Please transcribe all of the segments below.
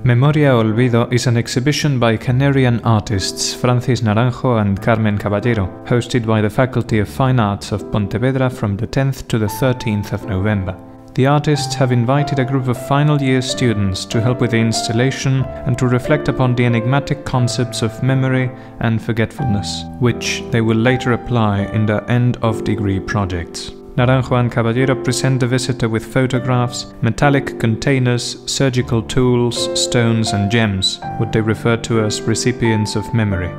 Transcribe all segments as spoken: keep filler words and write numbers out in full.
Memoria Olvido is an exhibition by Canarian artists Francis Naranjo and Carmen Caballero, hosted by the Faculty of Fine Arts of Pontevedra from the tenth to the thirteenth of November. The artists have invited a group of final year students to help with the installation and to reflect upon the enigmatic concepts of memory and forgetfulness, which they will later apply in their end-of-degree projects. Naranjo and Caballero present the visitor with photographs, metallic containers, surgical tools, stones and gems, what they refer to as recipients of memory.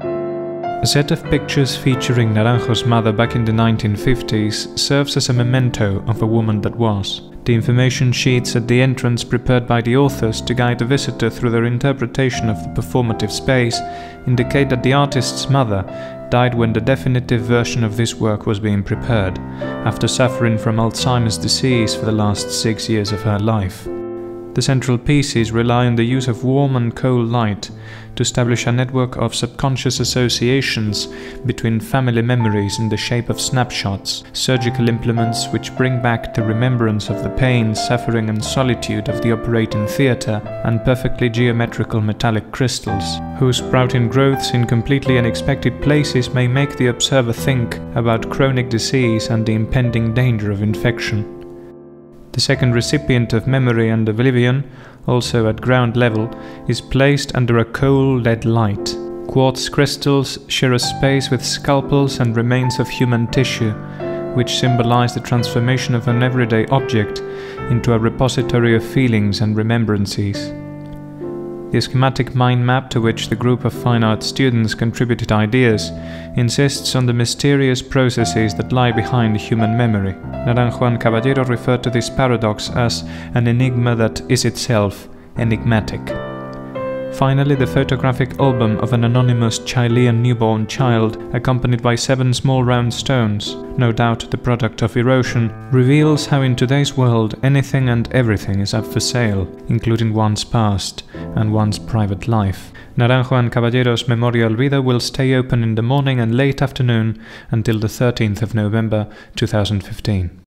A set of pictures featuring Naranjo's mother back in the nineteen fifties serves as a memento of a woman that was. The information sheets at the entrance prepared by the authors to guide the visitor through their interpretation of the performative space indicate that the artist's mother died when the definitive version of this work was being prepared, after suffering from Alzheimer's disease for the last six years of her life. The central pieces rely on the use of warm and cold light to establish a network of subconscious associations between family memories in the shape of snapshots, surgical implements which bring back the remembrance of the pain, suffering and solitude of the operating theatre, and perfectly geometrical metallic crystals, whose sprouting growths in completely unexpected places may make the observer think about chronic disease and the impending danger of infection. The second recipient of memory and oblivion, also at ground level, is placed under a cold lead light. Quartz crystals share a space with scalpels and remains of human tissue, which symbolize the transformation of an everyday object into a repository of feelings and remembrances. The schematic mind map, to which the group of fine art students contributed ideas, insists on the mysterious processes that lie behind human memory. Naranjo and Caballero refer to this paradox as an enigma that is itself enigmatic. Finally, the photographic album of an anonymous Chilean newborn child, accompanied by seven small round stones, no doubt the product of erosion, reveals how in today's world anything and everything is up for sale, including one's past and one's private life. Naranjo and Caballero's Memoria Olvido will stay open in the morning and late afternoon until the thirteenth of November two thousand fifteen.